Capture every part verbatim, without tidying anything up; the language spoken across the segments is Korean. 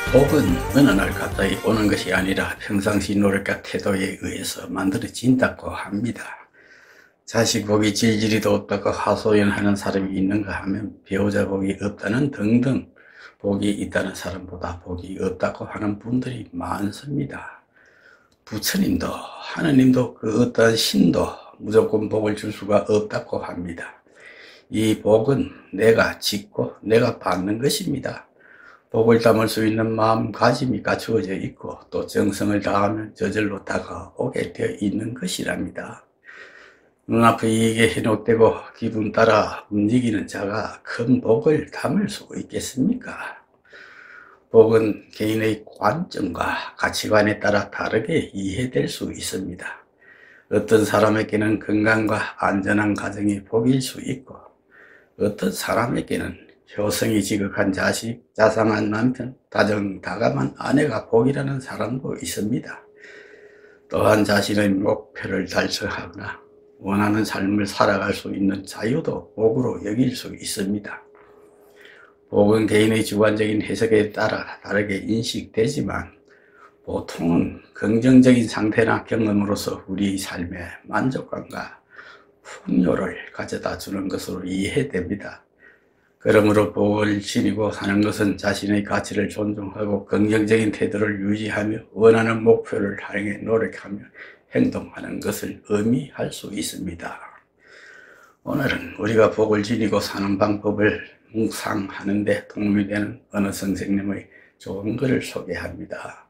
복은 어느 날 갑자기 오는 것이 아니라 평상시 노력과 태도에 의해서 만들어진다고 합니다. 자식 복이 질질이도 없다고 하소연하는 사람이 있는가 하면 배우자 복이 없다는 등등 복이 있다는 사람보다 복이 없다고 하는 분들이 많습니다. 부처님도 하느님도 그 어떠한 신도 무조건 복을 줄 수가 없다고 합니다. 이 복은 내가 짓고 내가 받는 것입니다. 복을 담을 수 있는 마음가짐이 갖추어져 있고 또 정성을 다하면 저절로 다가오게 되어 있는 것이랍니다. 눈앞에 현혹되고 기분 따라 움직이는 자가 큰 복을 담을 수 있겠습니까? 복은 개인의 관점과 가치관에 따라 다르게 이해될 수 있습니다. 어떤 사람에게는 건강과 안전한 가정이 복일 수 있고 어떤 사람에게는 효성이 지극한 자식, 자상한 남편, 다정다감한 아내가 복이라는 사람도 있습니다. 또한 자신의 목표를 달성하거나 원하는 삶을 살아갈 수 있는 자유도 복으로 여길 수 있습니다. 복은 개인의 주관적인 해석에 따라 다르게 인식되지만 보통은 긍정적인 상태나 경험으로서 우리의 삶의 만족감과 풍요를 가져다 주는 것으로 이해됩니다. 그러므로 복을 지니고 사는 것은 자신의 가치를 존중하고 긍정적인 태도를 유지하며 원하는 목표를 향해 노력하며 행동하는 것을 의미할 수 있습니다. 오늘은 우리가 복을 지니고 사는 방법을 묵상하는 데 도움이 되는 어느 선생님의 좋은 글을 소개합니다.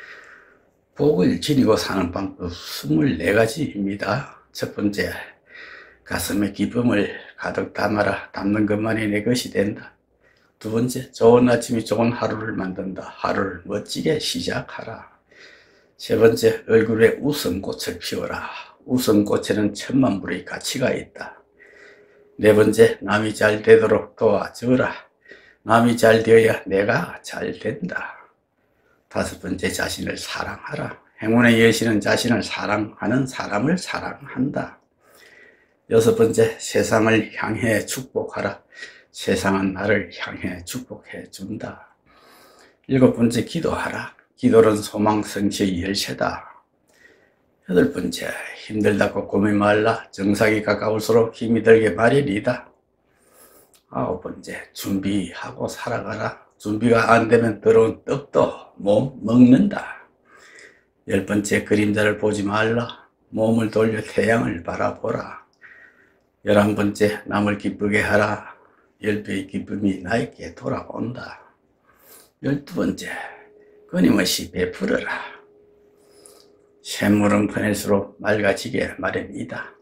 복을 지니고 사는 방법 이십사 가지입니다. 첫 번째, 가슴에 기쁨을 가득 담아라. 담는 것만이 내 것이 된다. 두 번째, 좋은 아침이 좋은 하루를 만든다. 하루를 멋지게 시작하라. 세 번째, 얼굴에 웃음꽃을 피워라. 웃음꽃에는 천만 불의 가치가 있다. 네 번째, 남이 잘 되도록 도와주라. 남이 잘 되어야 내가 잘 된다. 다섯 번째, 자신을 사랑하라. 행운의 여신은 자신을 사랑하는 사람을 사랑한다. 여섯 번째, 세상을 향해 축복하라. 세상은 나를 향해 축복해 준다. 일곱 번째, 기도하라. 기도는 소망 성취의 열쇠다. 여덟 번째, 힘들다고 고민 말라. 정상이 가까울수록 힘이 들게 마련이다. 아홉 번째, 준비하고 살아가라. 준비가 안 되면 더러운 떡도 못 먹는다. 열 번째, 그림자를 보지 말라. 몸을 돌려 태양을 바라보라. 열한 번째, 남을 기쁘게 하라. 열 배의 기쁨이 나에게 돌아온다. 열두 번째, 끊임없이 베풀어라. 샘물은 퍼낼수록 맑아지게 마련이다.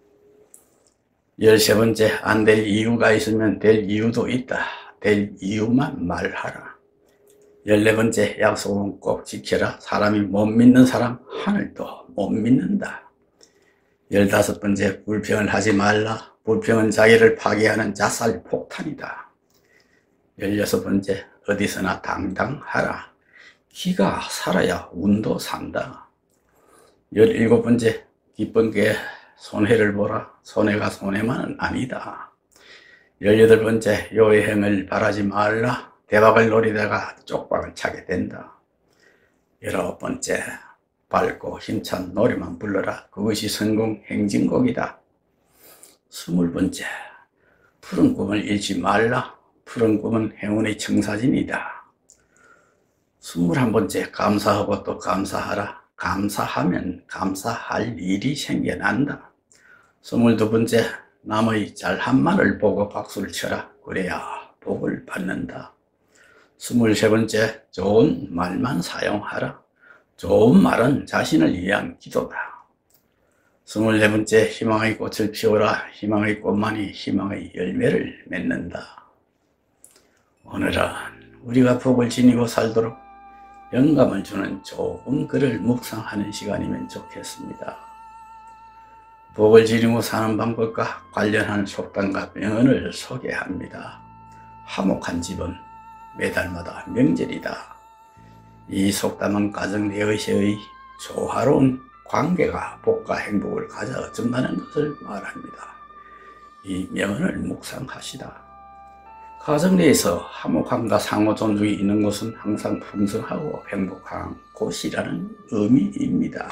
열세 번째, 안 될 이유가 있으면 될 이유도 있다. 될 이유만 말하라. 열네 번째, 약속은 꼭 지켜라. 사람이 못 믿는 사람 하늘도 못 믿는다. 열다섯 번째, 불평을 하지 말라. 불평은 자기를 파괴하는 자살 폭탄이다. 열여섯 번째, 어디서나 당당하라. 기가 살아야 운도 산다. 열일곱 번째, 기쁜 게 손해를 보라. 손해가 손해만은 아니다. 열여덟 번째, 요행을 바라지 말라. 대박을 노리다가 쪽박을 차게 된다. 열아홉 번째, 밝고 힘찬 노래만 불러라. 그것이 성공 행진곡이다. 스물 번째, 푸른 꿈을 잃지 말라. 푸른 꿈은 행운의 청사진이다. 스물한 번째, 감사하고 또 감사하라. 감사하면 감사할 일이 생겨난다. 스물두 번째, 남의 잘한 말을 보고 박수를 쳐라. 그래야 복을 받는다. 스물세 번째, 좋은 말만 사용하라. 좋은 말은 자신을 위한 기도다. 스물네 번째, 희망의 꽃을 피워라. 희망의 꽃만이 희망의 열매를 맺는다. 오늘은 우리가 복을 지니고 살도록 영감을 주는 좋은 글을 묵상하는 시간이면 좋겠습니다. 복을 지니고 사는 방법과 관련한 속담과 명언을 소개합니다. 화목한 집은 매달마다 명절이다. 이 속담은 가정 내에서의 조화로운 관계가 복과 행복을 가져준다는 것을 말합니다. 이 명언을 묵상하시다. 가정 내에서 화목함과 상호 존중이 있는 곳은 항상 풍성하고 행복한 곳이라는 의미입니다.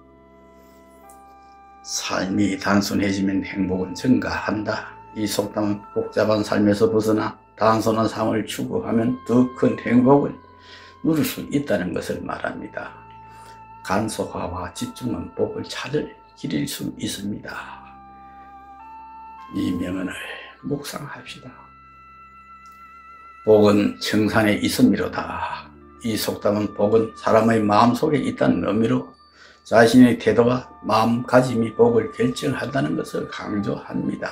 삶이 단순해지면 행복은 증가한다. 이 속담은 복잡한 삶에서 벗어나 단순한 삶을 추구하면 더 큰 행복을 누릴 수 있다는 것을 말합니다. 간소화와 집중은 복을 찾을 길일 수 있습니다. 이 명언을 묵상합시다. 복은 청산에 있음이로다. 이 속담은 복은 사람의 마음속에 있다는 의미로 자신의 태도와 마음가짐이 복을 결정한다는 것을 강조합니다.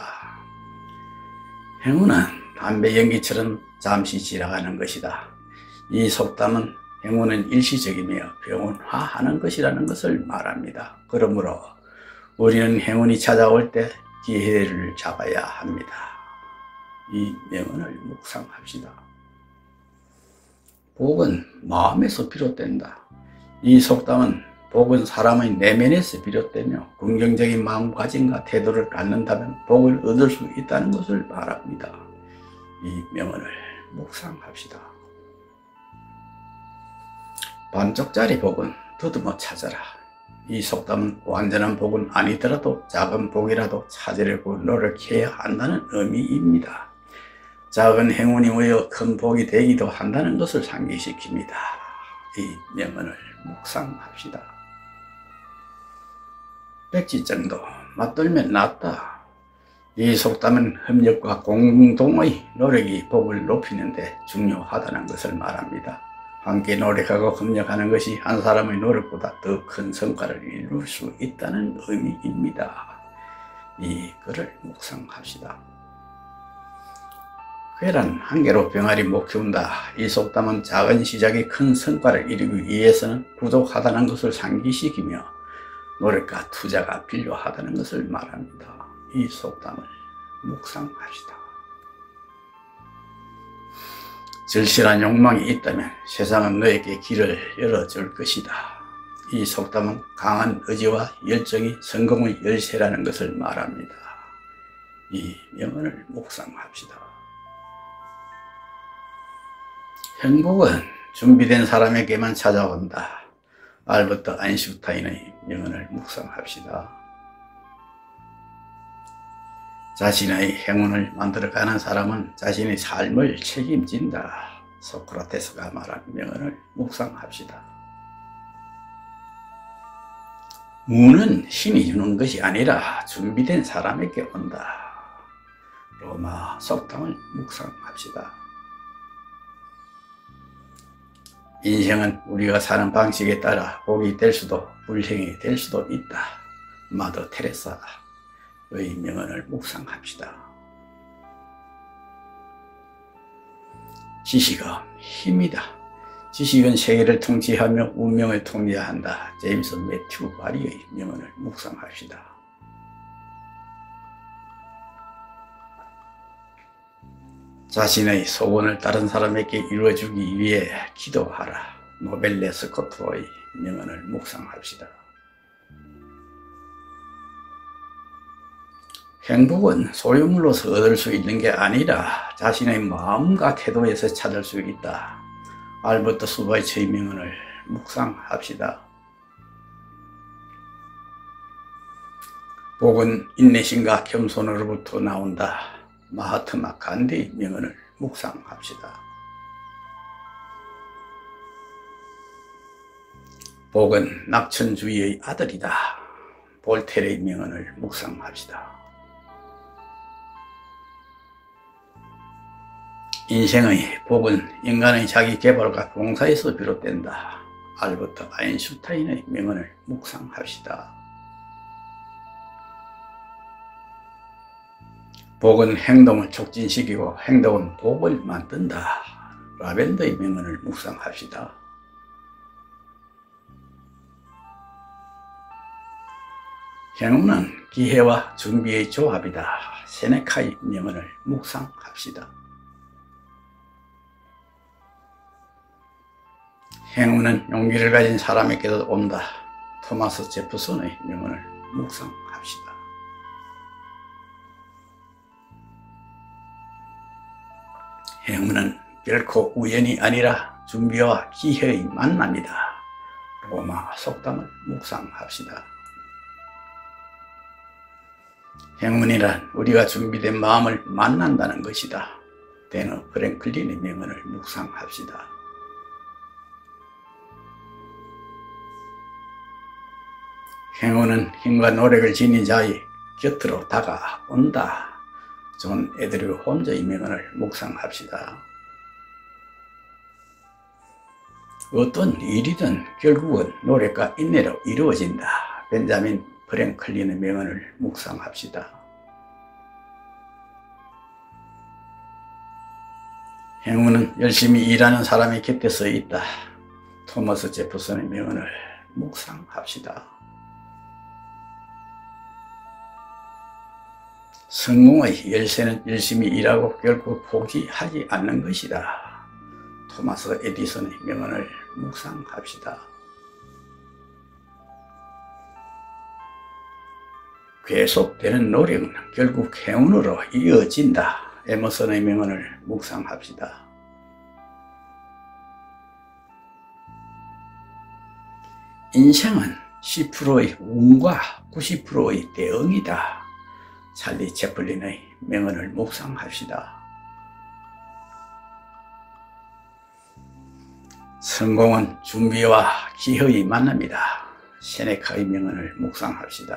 행운은 담배 연기처럼 잠시 지나가는 것이다. 이 속담은 행운은 일시적이며 병원화하는 것이라는 것을 말합니다. 그러므로 우리는 행운이 찾아올 때 기회를 잡아야 합니다. 이 명언을 묵상합시다. 복은 마음에서 비롯된다. 이 속담은 복은 사람의 내면에서 비롯되며 긍정적인 마음가짐과 태도를 갖는다면 복을 얻을 수 있다는 것을 말합니다. 이 명언을 묵상합시다. 반쪽짜리 복은 더듬어 찾아라. 이 속담은 완전한 복은 아니더라도 작은 복이라도 찾으려고 노력해야 한다는 의미입니다. 작은 행운이 오히려 큰 복이 되기도 한다는 것을 상기시킵니다. 이 명언을 묵상합시다. 백지정도 맞들면 낫다. 이 속담은 협력과 공동의 노력이 복을 높이는 데 중요하다는 것을 말합니다. 함께 노력하고 협력하는 것이 한 사람의 노력보다 더 큰 성과를 이룰 수 있다는 의미입니다. 이 글을 묵상합시다. 계란 한 개로 병아리 못 키운다. 이 속담은 작은 시작이 큰 성과를 이루기 위해서는 부족하다는 것을 상기시키며 노력과 투자가 필요하다는 것을 말합니다. 이 속담을 묵상합시다. 절실한 욕망이 있다면 세상은 너에게 길을 열어줄 것이다. 이 속담은 강한 의지와 열정이 성공의 열쇠라는 것을 말합니다. 이 명언을 묵상합시다. 행복은 준비된 사람에게만 찾아온다. 알버트 아인슈타인의 명언을 묵상합시다. 자신의 행운을 만들어가는 사람은 자신의 삶을 책임진다. 소크라테스가 말한 명언을 묵상합시다. 운은 신이 주는 것이 아니라 준비된 사람에게 온다. 로마 속담을 묵상합시다. 인생은 우리가 사는 방식에 따라 복이 될 수도 불행이 될 수도 있다. 마더 테레사의 명언을 묵상합시다. 지식은 힘이다. 지식은 세계를 통치하며 운명을 통제한다. 제임스 매튜 바리의 명언을 묵상합시다. 자신의 소원을 다른 사람에게 이루어주기 위해 기도하라. 노벨레 스코트의 명언을 묵상합시다. 행복은 소유물로서 얻을 수 있는 게 아니라 자신의 마음과 태도에서 찾을 수 있다. 알버트 수바이처의 명언을 묵상합시다. 복은 인내심과 겸손으로부터 나온다. 마하트마 간디의 명언을 묵상합시다. 복은 낙천주의의 아들이다. 볼테르의 명언을 묵상합시다. 인생의 복은 인간의 자기 개발과 봉사에서 비롯된다. 알버트 아인슈타인의 명언을 묵상합시다. 복은 행동을 촉진시키고 행동은 복을 만든다. 라벤더의 명언을 묵상합시다. 행운은 기회와 준비의 조합이다. 세네카의 명언을 묵상합시다. 행운은 용기를 가진 사람에게도 온다. 토마스 제프슨의 명언을 묵상합시다. 행운은 결코 우연이 아니라 준비와 기회의 만남이다. 로마 속담을 묵상합시다. 행운이란 우리가 준비된 마음을 만난다는 것이다. 베너 프랭클린의 명언을 묵상합시다. 행운은 힘과 노력을 지닌 자의 곁으로 다가온다. 존 에드류 혼저의 명언을 묵상합시다. 어떤 일이든 결국은 노력과 인내로 이루어진다. 벤자민 프랭클린의 명언을 묵상합시다. 행운은 열심히 일하는 사람의 곁에 서 있다. 토마스 제퍼슨의 명언을 묵상합시다. 성공의 열쇠는 열심히 일하고 결국 포기하지 않는 것이다. 토마스 에디슨의 명언을 묵상합시다. 계속되는 노력은 결국 행운으로 이어진다. 에머슨의 명언을 묵상합시다. 인생은 십 퍼센트의 운과 구십 퍼센트의 대응이다. 찰리 채플린의 명언을 묵상합시다. 성공은 준비와 기회의 만남이다. 세네카의 명언을 묵상합시다.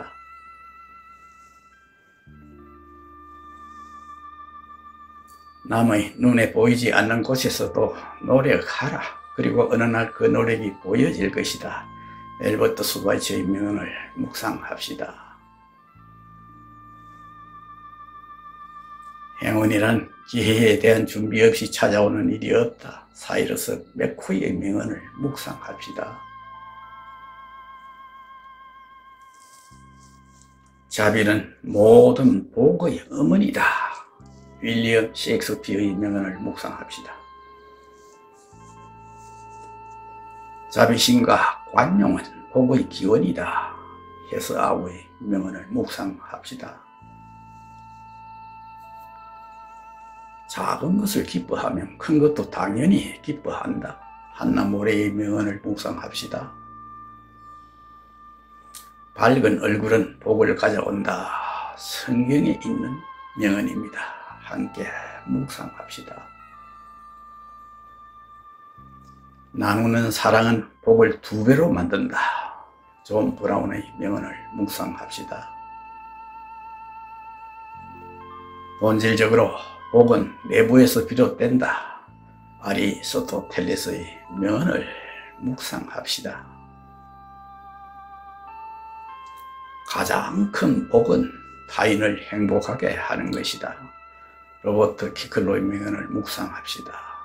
남의 눈에 보이지 않는 곳에서도 노력하라. 그리고 어느 날 그 노력이 보여질 것이다. 엘버트 수바이처의 명언을 묵상합시다. 행운이란 기회에 대한 준비 없이 찾아오는 일이 없다. 사이러스 맥코이의 명언을 묵상합시다. 자비는 모든 복의 어머니다. 윌리엄 셰익스피어의 명언을 묵상합시다. 자비심과 관용은 복의 기원이다. 헤스아우의 명언을 묵상합시다. 작은 것을 기뻐하면 큰 것도 당연히 기뻐한다. 한나 모레의 명언을 묵상합시다. 밝은 얼굴은 복을 가져온다. 성경에 있는 명언입니다. 함께 묵상합시다. 나누는 사랑은 복을 두 배로 만든다. 존 브라운의 명언을 묵상합시다. 본질적으로 복은 내부에서 비롯된다. 아리스토텔레스의 명언을 묵상합시다. 가장 큰 복은 타인을 행복하게 하는 것이다. 로버트 키클로의 명언을 묵상합시다.